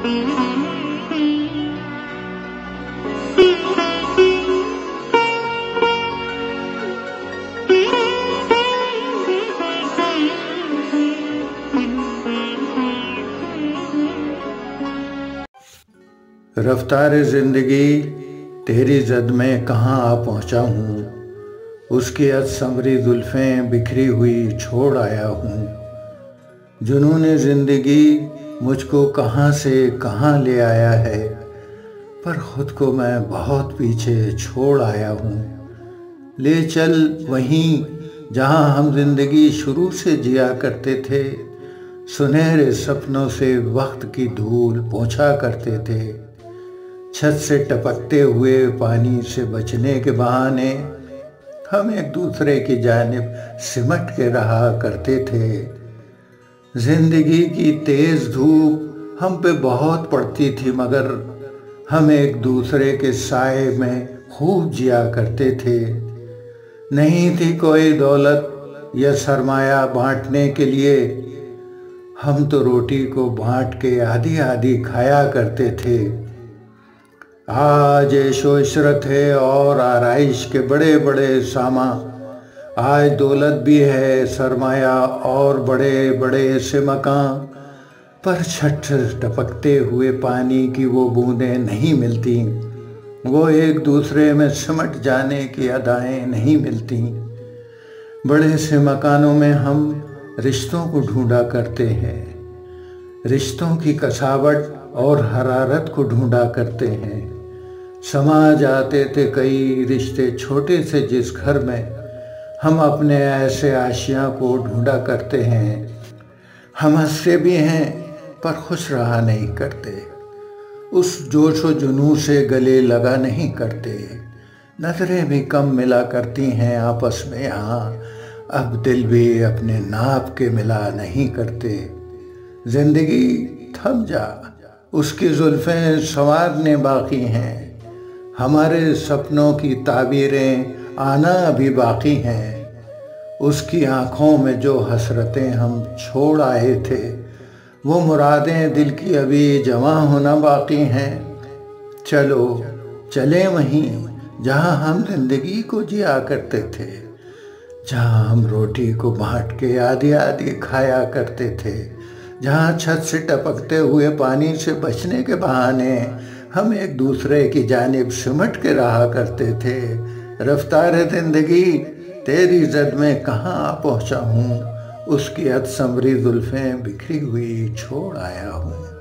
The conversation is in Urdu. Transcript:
رفتار زندگی تیری زد میں کہاں آ پہنچا ہوں، اس کی ازسمری زلفیں بکھری ہوئی چھوڑ آیا ہوں۔ جنون زندگی مجھ کو کہاں سے کہاں لے آیا ہے، پر خود کو میں بہت پیچھے چھوڑ آیا ہوں۔ لے چل وہیں جہاں ہم زندگی شروع سے جیا کرتے تھے، سنہرے سپنوں سے وقت کی دھول پوچھا کرتے تھے۔ چھت سے ٹپکتے ہوئے پانی سے بچنے کے بہانے ہم ایک دوسرے کی جانب سمٹ کے رہا کرتے تھے۔ زندگی کی تیز دھوپ ہم پہ بہت پڑتی تھی، مگر ہم ایک دوسرے کے سائے میں خوب جیا کرتے تھے۔ نہیں تھی کوئی دولت یا سرمایہ بانٹنے کے لیے، ہم تو روٹی کو بانٹ کے آدھی آدھی کھایا کرتے تھے۔ آج عیش و عشرت ہے اور آرائش کے بڑے بڑے سامان، آج دولت بھی ہے، سرمایہ اور بڑے بڑے سے مکان، پر چھت سے ٹپکتے ہوئے پانی کی وہ بوندیں نہیں ملتی، وہ ایک دوسرے میں سمٹ جانے کی ادائیں نہیں ملتی۔ بڑے سے مکانوں میں ہم رشتوں کو ڈھونڈا کرتے ہیں، رشتوں کی کساوٹ اور حرارت کو ڈھونڈا کرتے ہیں۔ سما جاتے تھے کئی رشتے چھوٹے سے جس گھر میں ہم اپنے ایسے آشیاں کو ڈھونڈا کرتے ہیں۔ ہم ہنستے بھی ہیں پر خوش رہا نہیں کرتے، اس جوش و جنون سے گلے لگا نہیں کرتے۔ نظریں بھی کم ملا کرتی ہیں آپس میں یہاں، اب دل بھی اپنے ناپ کے ملا نہیں کرتے۔ زندگی تھم جا، اس کی زلفیں سنوارنے باقی ہیں، ہمارے سپنوں کی تعبیریں آنا ابھی باقی ہیں۔ اس کی آنکھوں میں جو حسرتیں ہم چھوڑ آئے تھے، وہ مرادیں دل کی ابھی جمع ہونا باقی ہیں۔ چلو چلیں وہیں جہاں ہم زندگی کو جیا کرتے تھے، جہاں ہم روٹی کو بانٹ کے آدھی آدھی کھایا کرتے تھے، جہاں چھت سے ٹپکتے ہوئے پانی سے بچنے کے بہانے ہم ایک دوسرے کی جانب سمٹ کے رہا کرتے تھے۔ رفتار زندگی تیری زد میں کہاں آ پہنچا ہوں، اس کی ازسمری زلفیں بکھری ہوئی چھوڑ آیا ہوں۔